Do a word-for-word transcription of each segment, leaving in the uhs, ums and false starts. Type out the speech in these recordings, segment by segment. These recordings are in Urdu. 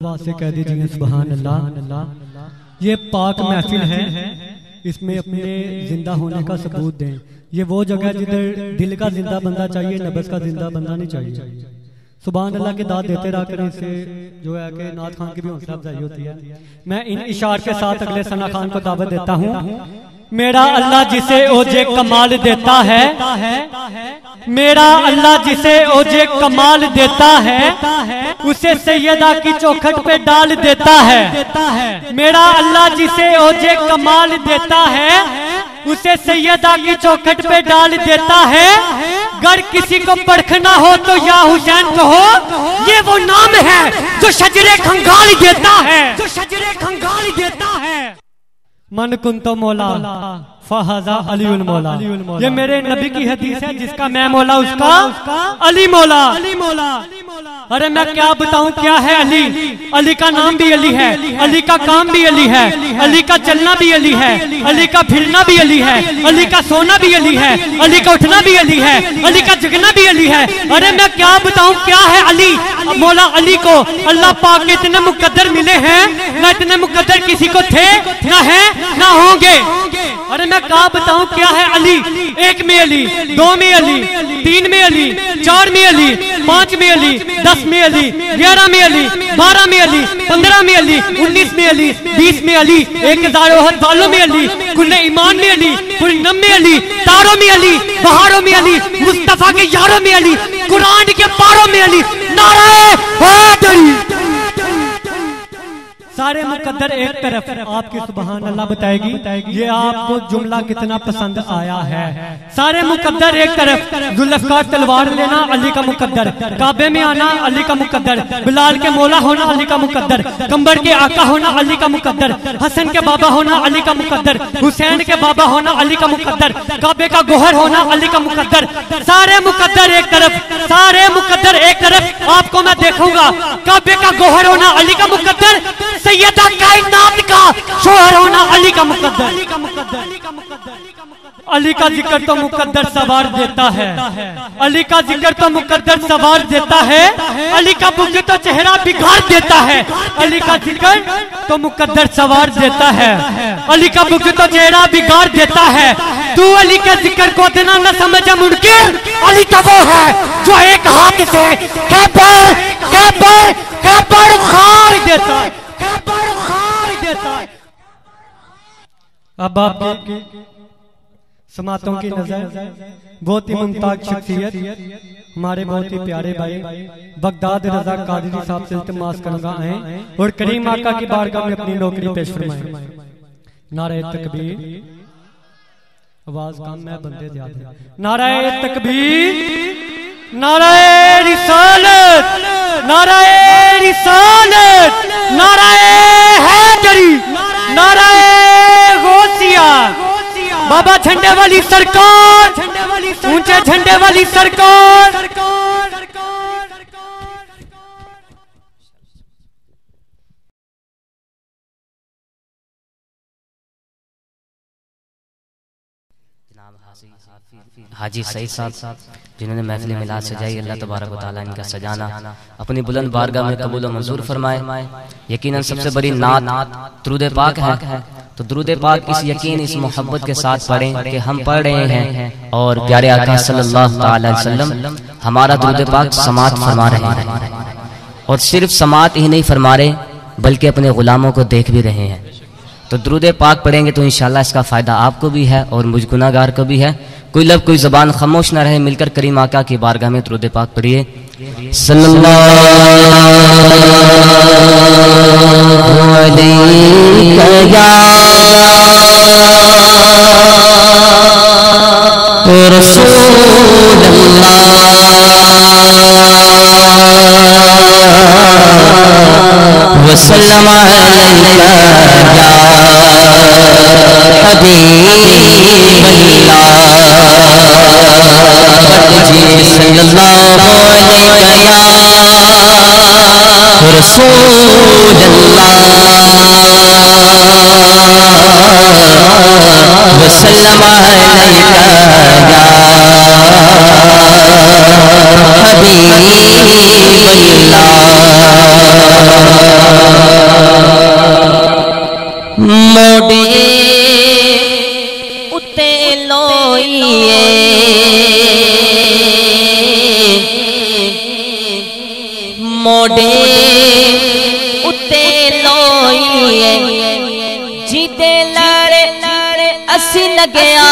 سے کہہ دیجئے سبحان اللہ۔ یہ پاک محفل ہے، اس میں اپنے زندہ ہونے کا ثبوت دیں۔ یہ وہ جگہ ہے جدھر دل کا زندہ بندہ چاہیے، نفس کا زندہ بندہ نہیں چاہیے۔ سبحان اللہ کے داد دیتے رہا کریں، اس سے جو ہے کہ نعت خان کی بھی حوصلہ افزائی ہوتی ہے۔ میں ان اشعار کے ساتھ اگلے ثنا خان کو دعوت دیتا ہوں۔ میرا اللہ جسے اوجے کمال دیتا ہے، میرا اللہ جسے اوجے کمال دیتا ہے، اسے سیدہ کی چوکھٹ پہ ڈال دیتا ہے۔ میرا اللہ جسے اوجے کمال دیتا ہے، اسے سیدہ کی چوکھٹ پہ ڈال دیتا ہے۔ گر کسی کو پرکھنا ہو تو یا حسین کہو، یہ وہ نام ہے جو شجرے کھنگال دیتا ہے، جو شجرے کھنگال دیتا ہے۔ من کنتو مولا فہذا علی المولا، یہ میرے نبی کی حدیث ہے، جس کا میں مولا اس کا علی مولا۔ ارے میں کیا بتاؤں کیا ہے علی؟ علی کا نام بھی علی ہے، علی کا کام بھی علی ہے، علی کا چلنا بھی علی ہے، علی کا پھرنا بھی علی ہے، علی کا سونا بھی علی ہے، علی کا اٹھنا بھی علی ہے، علی کا جگنا بھی علی ہے۔ ارے میں کیا بتاؤں کیا ہے علی؟ مولا علی کو اللہ پاک کے اتنے مقدر ملے ہیں، نہ اتنے مقدر کسی کو تھے، نہ ہیں نہ ہوں گے۔ ارے میں کیا بتاؤں کیا ہے علی؟ ایک میں علی، دو میں علی، تین میں علی، چار میں علی، پانچ میں علی، دس میں علی، گیارہ میں علی، بارہ میں علی، پندرہ میں علی، انیس میں علی، بیس میں علی، ایک ہزار احد والوں میں علی، کل ایمان میں علی، کل نم میں علی، تاروں میں علی، بہاروں میں علی، مصطفیٰ کے یاروں میں علی، قرآن کے پاروں میں علی۔ نعرہ حیدری۔ سارے مقدر ایک طرف، آپ کی سبحان اللہ بتائے گی یہ آپ کو جملہ کتنا پسند آیا ہے۔ سارے مقدر ایک طرف، ذوالفقار تلوار لینا علی کا مقدر، کعبے میں آنا علی کا مقدر، بلال کے مولا ہونا علی کا مقدر، کمبر کے آقا ہونا علی کا مقدر، حسن کے بابا ہونا علی کا مقدر، حسین کے بابا ہونا علی کا مقدر، کعبے کا گوہر ہونا علی کا مقدر۔ سارے مقدر ایک طرف، سارے مقدر ایک طرف، آپ کو میں دیکھوں گا کعبے کا گوہر ہونا علی کا مقدر، سیدہ کائنات کا شوہر ہونا علی کا مقدر۔ علی کا ذکر تو مقدر سوار دیتا ہے، علی کا ذکر تو مقدر سوار دیتا ہے، علی کا بغض تو چہرہ بگاڑ دیتا ہے، علی کا ذکر تو مقدر سوار دیتا ہے، علی کا بغض تو چہرہ بگاڑ دیتا ہے۔ تو علی کے ذکر کو اتنا نہ سمجھا منکر، علی تو وہ ہے جو ایک ہاتھ سے کعبہ کعبہ کعبہ خار دیتا ہے، کعبہ خار دیتا ہے۔ اب آپ کی سماعتوں کی نظر بہت ہی ممتاز شخصیت، ہمارے بہت ہی پیارے بھائی بغداد رضا قادری صاحب سے التماس کرنا آئیں اور کریم آقا کی بارگاہ میں اپنی نوکری پیش فرمائیں۔ نعرہ تکبیر، آواز کم ہے بندے زیادہ ہیں۔ نعرہ تکبیر، نعرہ رسالت، نعرہ رسالت، نعرہ حیدری، نعرہ غوثیہ، بابا جھنڈے والی سرکار، اونچے جھنڈے والی سرکار۔ حاجی سعید صاحب جنہوں نے محفل میلاد سجائی، اللہ تبارک و تعالیٰ ان کا سجانا اپنی بلند بارگاہ میں قبول و منظور فرمائے۔ یقیناً سب سے بڑی نعت درود پاک ہے، تو درود پاک اس یقین اس محبت کے ساتھ پڑھیں کہ ہم پڑھ رہے ہیں اور پیارے آقا صلی اللہ علیہ وسلم ہمارا درود پاک سماعت فرما رہے ہیں، اور صرف سماعت ہی نہیں فرما رہے بلکہ اپنے غلاموں کو دیکھ بھی رہے ہیں۔ تو درود پاک پڑھیں گے تو انشاءاللہ اس کا فائدہ آپ کو بھی ہے اور مجھ گناہ گار کو بھی ہے۔ کوئی لب کوئی زبان خاموش نہ رہے، مل کر کریم آقا کی بارگاہ میں درود پاک پڑھیے۔ صلی اللہ علیہ یا رسول اللہ وسلم علیہ یا حبیب اللہ، صلی اللہ علیہ یا رسول اللہ وسلم علیہ یا حبیب اللہ۔ اتے لوئیے جیتے لڑے اسی لگیا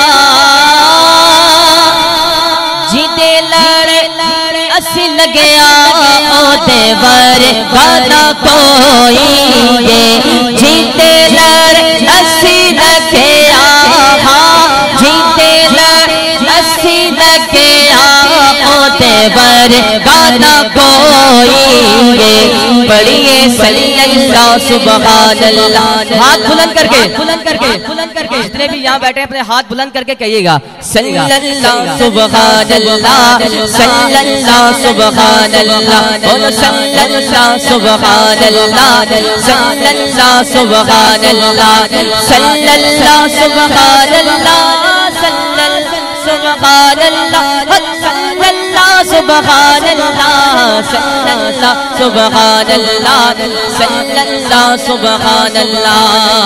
جیتے لڑے اسی لگیا او دیور گانا کوئی جیتے لڑے اسی لگیا جیتے لڑے اسی لگیا او دیور گانا کوئی پڑھیے صلی اللہ سبحان اللہ ہاتھ بلند کر کے بلند کر کے بلند کر کے جتنے بھی یہاں بیٹھے اپنے ہاتھ بلند کر کے کہیے گا صلی اللہ سبحان اللہ صلی اللہ سبحان اللہ بولو صلی اللہ سبحان اللہ صلی اللہ سبحان اللہ صلی اللہ سبحان اللہ صلی اللہ سبحان اللہ صلی اللہ سبحان اللہ صلی اللہ سبحان اللہ صلی اللہ سبحان اللہ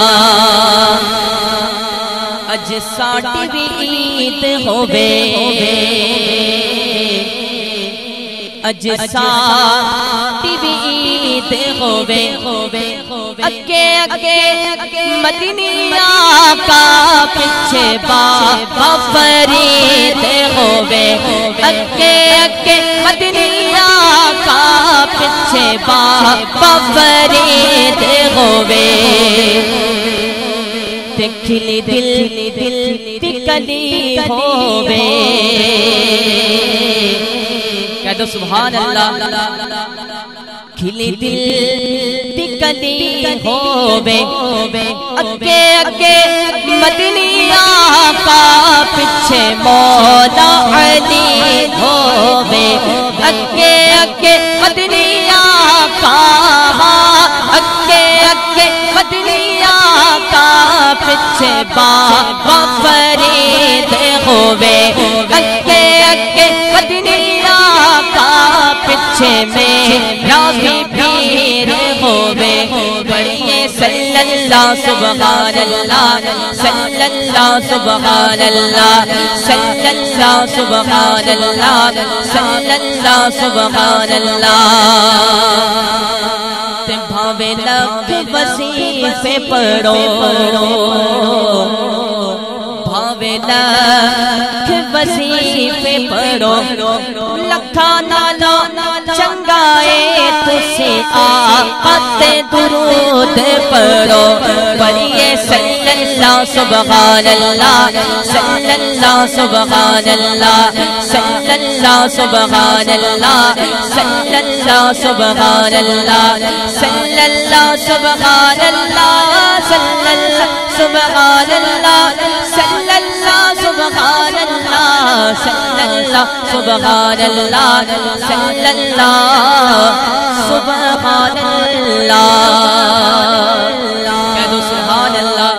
اج ساٹی بھی عید ہووے اج ساٹی بھی عید ہووے اگے اگے مدنی آقا پیچھے بابا فرید ہووے اگے اگے مدنی آقا پیچھے بابا فرید ہووے کھلی دل دل کلی ہووے کہہ دو سبحان اللہ کھلی دل کلی ہووے اگے اگے مدنی آقا پیچھے مولا علی ہووے اگے اگے مدنی آقا اگے اگے مدنی آقا پیچھے بابا فرید ہووے اگے اگے مدنی آقا پیچھے میرا بھی پیر ہووے پڑھیے صلی اللہ سبحان اللہ صلی اللہ سبحان اللہ صلی اللہ سبحان اللہ صلی اللہ سبحان اللہ بھاوے لکھ وظیفے پڑھو بھاوے لکھ وظیفے پڑھو لکھا نالا چنگائے تسی آقا تے درود پڑھو پڑھیے صلی اللہ سبحان اللہ صلی اللہ سبحان اللہ صلی اللہ سبحان اللہ صلی اللہ سبحان اللہ صلی اللہ سبحان اللہ صلی اللہ سبحان اللہ صلی اللہ سبحان اللہ صلی اللہ سبحان اللہ صلی اللہ سبحان اللہ کہہ دو سبحان اللہ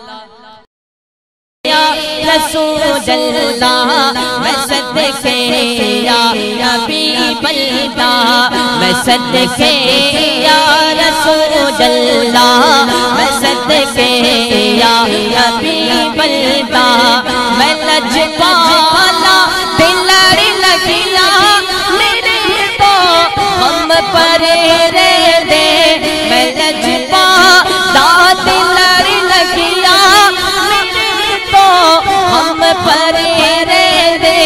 یا رسول اللہ میں صدقے یا حبیب اللہ میں صدقے یا رسول اللہ میں صدقے یا حبیب اللہ میں لجپالا دل لگیا میرے تو ہم پرے رے دے میں لجپالا دل لگیا میرے تو ہم پرے رے دے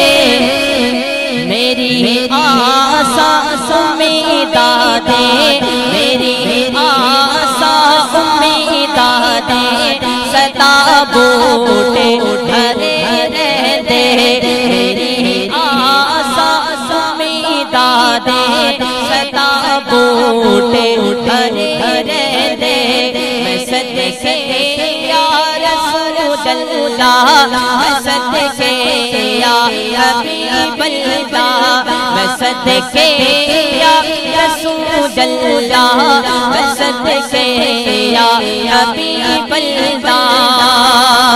میری آسا امیدہ دے میری آسا امیدہ دے سدا بوٹے ہرے رے دے میری آسا امیدہ دے سدا بوٹے ہرے رے دے میں صدقے یا رسول اللہ میں صدقے یا حبیب اللہ میں صدقے یا رسول اللہ میں صدقے یا حبیب اللہ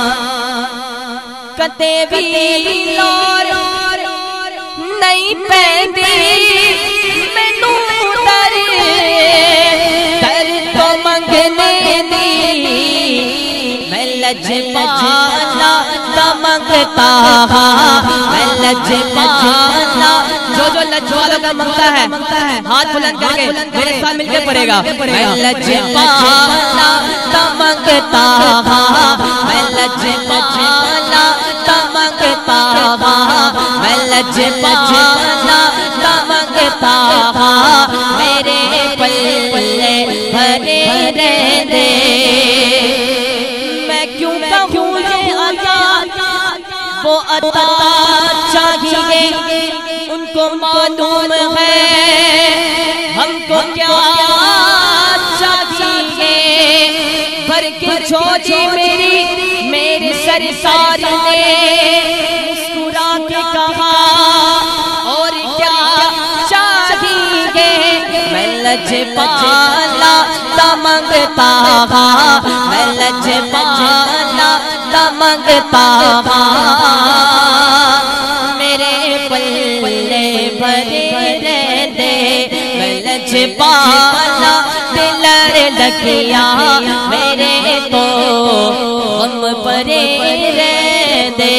کتے بھی لور نہیں پیندی مینوں در در تو منگنے دی میں لجپالا دا منگتا میں لجپالا جو جو لج والوں کا منگتا ہے ہاتھ بلند کر کے میرے ساتھ مل کے پڑھے گا میں لج پالا تا منگتا میں لج پالا تا منگتا میں لج پالا تا منگتا میرے پلے بھرے رہنے میں کیوں کہوں یہ عطا وہ عطا چاہیے ان کو معلوم ہے ہم کو کیا چاہیے بھر کے جھولی میری میرے سرکار نے مسکرا کے کہا اور کیا چاہیے میں لج پالا تا منگتا میں لج پالا تا منگتا میرے پلے بھرے رہنے میں لج پالا دلر لگیا میرے تو غم بھرے رہنے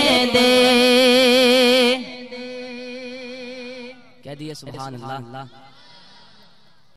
کہہ دیئے سبحان اللہ